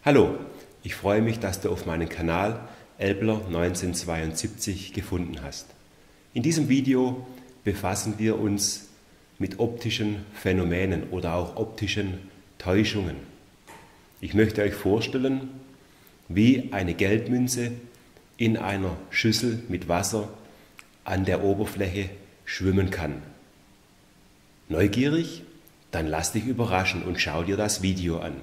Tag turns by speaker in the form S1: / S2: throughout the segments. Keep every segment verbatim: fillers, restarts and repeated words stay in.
S1: Hallo, ich freue mich, dass du auf meinen Kanal Elbler neunzehnhundertzweiundsiebzig gefunden hast. In diesem Video befassen wir uns mit optischen Phänomenen oder auch optischen Täuschungen. Ich möchte euch vorstellen, wie eine Geldmünze in einer Schüssel mit Wasser an der Oberfläche schwimmen kann. Neugierig? Dann lass dich überraschen und schau dir das Video an.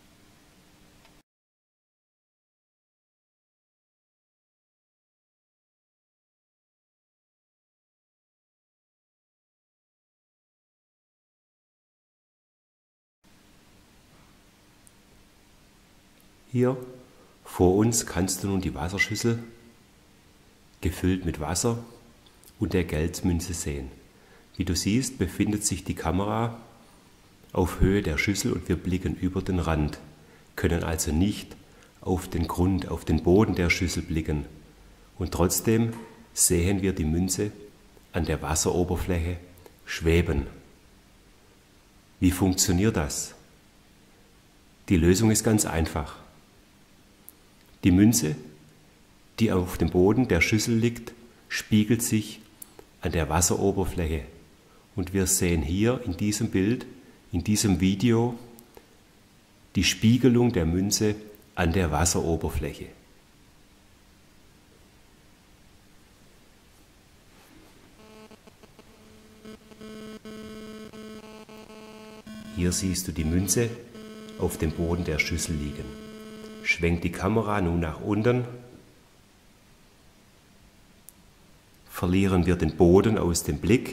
S1: Hier vor uns kannst du nun die Wasserschüssel gefüllt mit Wasser und der Geldmünze sehen. Wie du siehst, befindet sich die Kamera auf Höhe der Schüssel und wir blicken über den Rand, können also nicht auf den Grund, auf den Boden der Schüssel blicken. Und trotzdem sehen wir die Münze an der Wasseroberfläche schweben. Wie funktioniert das? Die Lösung ist ganz einfach. Die Münze, die auf dem Boden der Schüssel liegt, spiegelt sich an der Wasseroberfläche. Und wir sehen hier in diesem Bild, in diesem Video, die Spiegelung der Münze an der Wasseroberfläche. Hier siehst du die Münze auf dem Boden der Schüssel liegen. Schwenkt die Kamera nun nach unten, verlieren wir den Boden aus dem Blick,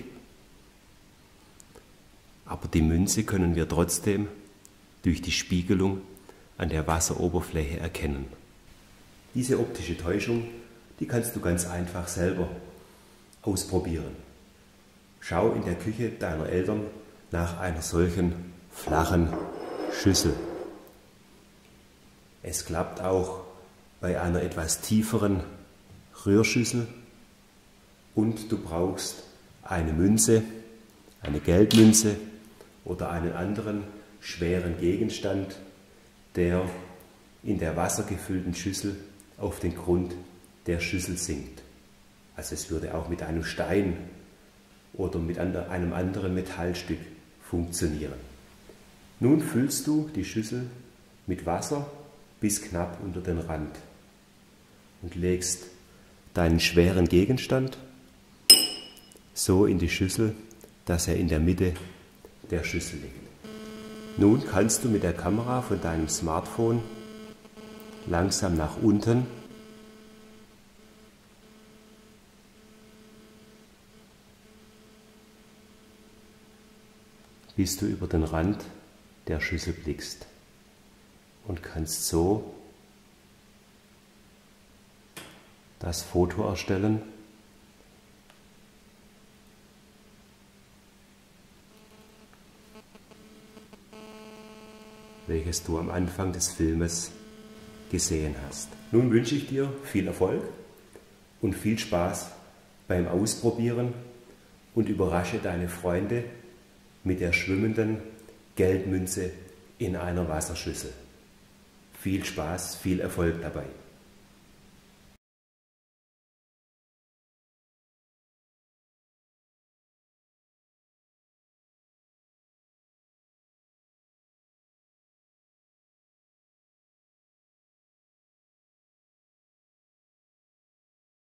S1: aber die Münze können wir trotzdem durch die Spiegelung an der Wasseroberfläche erkennen. Diese optische Täuschung, die kannst du ganz einfach selber ausprobieren. Schau in der Küche deiner Eltern nach einer solchen flachen Schüssel. Es klappt auch bei einer etwas tieferen Rührschüssel und du brauchst eine Münze, eine Geldmünze oder einen anderen schweren Gegenstand, der in der wassergefüllten Schüssel auf den Grund der Schüssel sinkt. Also es würde auch mit einem Stein oder mit einem anderen Metallstück funktionieren. Nun füllst du die Schüssel mit Wasser bis knapp unter den Rand und legst deinen schweren Gegenstand so in die Schüssel, dass er in der Mitte der Schüssel liegt. Nun kannst du mit der Kamera von deinem Smartphone langsam nach unten bis du über den Rand der Schüssel blickst und kannst so das Foto erstellen, welches du am Anfang des Filmes gesehen hast. Nun wünsche ich dir viel Erfolg und viel Spaß beim Ausprobieren und überrasche deine Freunde mit der schwimmenden Geldmünze in einer Wasserschüssel. Viel Spaß, viel Erfolg dabei.